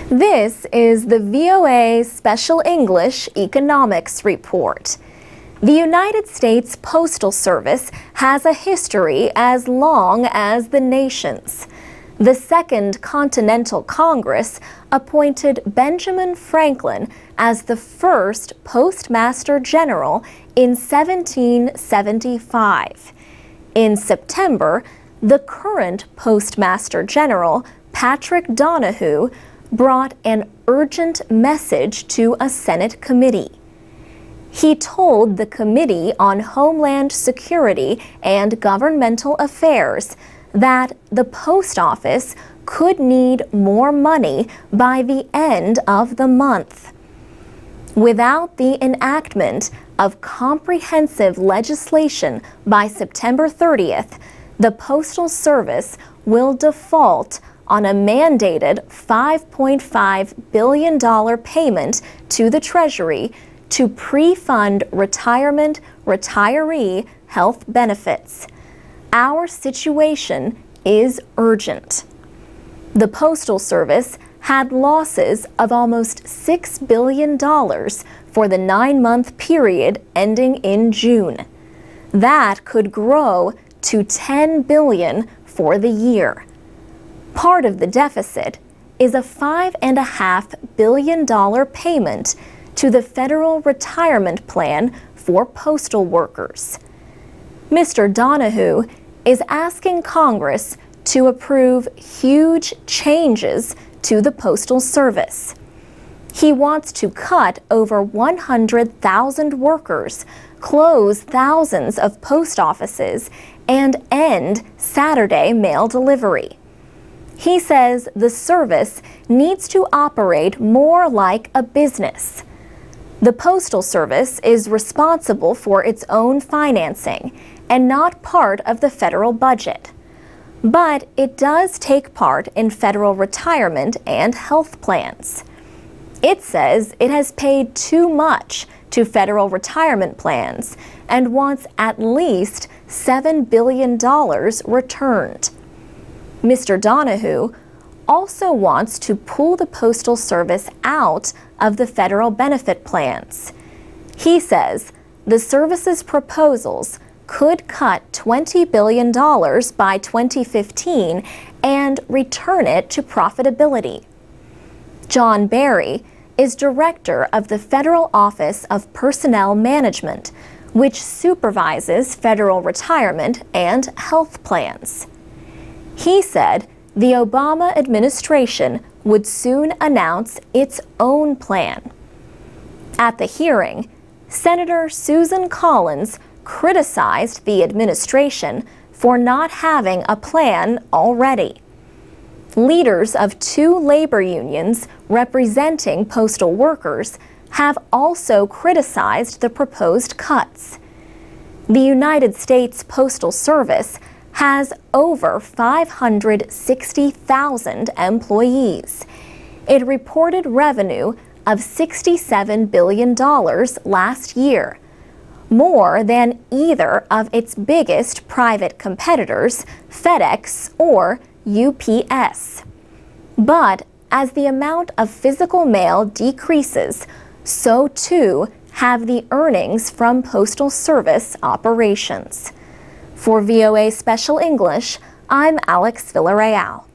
This is the VOA Special English Economics Report. The United States Postal Service has a history as long as the nation's. The Second Continental Congress appointed Benjamin Franklin as the first Postmaster General in 1775. In September, the current Postmaster General, Patrick Donahoe, brought an urgent message to a Senate committee. He told the Committee on Homeland Security and Governmental Affairs that the post office could need more money by the end of the month. Without the enactment of comprehensive legislation by September 30th, the Postal Service will default on a mandated $5.5 billion payment to the Treasury to pre-fund retiree health benefits. Our situation is urgent. The Postal Service had losses of almost $6 billion for the 9-month period ending in June. That could grow to $10 billion for the year. Part of the deficit is a $5.5 billion payment to the Federal Retirement Plan for postal workers. Mr. Donahoe is asking Congress to approve huge changes to the Postal Service. He wants to cut over 100,000 workers, close thousands of post offices, and end Saturday mail delivery. He says the service needs to operate more like a business. The Postal Service is responsible for its own financing and not part of the federal budget. But it does take part in federal retirement and health plans. It says it has paid too much to federal retirement plans and wants at least $7 billion returned. Mr. Donahoe also wants to pull the Postal Service out of the federal benefit plans. He says the service's proposals could cut $20 billion by 2015 and return it to profitability. John Barry is director of the Federal Office of Personnel Management, which supervises federal retirement and health plans. He said the Obama administration would soon announce its own plan. At the hearing, Senator Susan Collins criticized the administration for not having a plan already. Leaders of 2 labor unions representing postal workers have also criticized the proposed cuts. The United States Postal Service has over 560,000 employees. It reported revenue of $67 billion last year, more than either of its biggest private competitors, FedEx or UPS. But as the amount of physical mail decreases, so too have the earnings from Postal Service operations. For VOA Special English, I'm Alex Villarreal.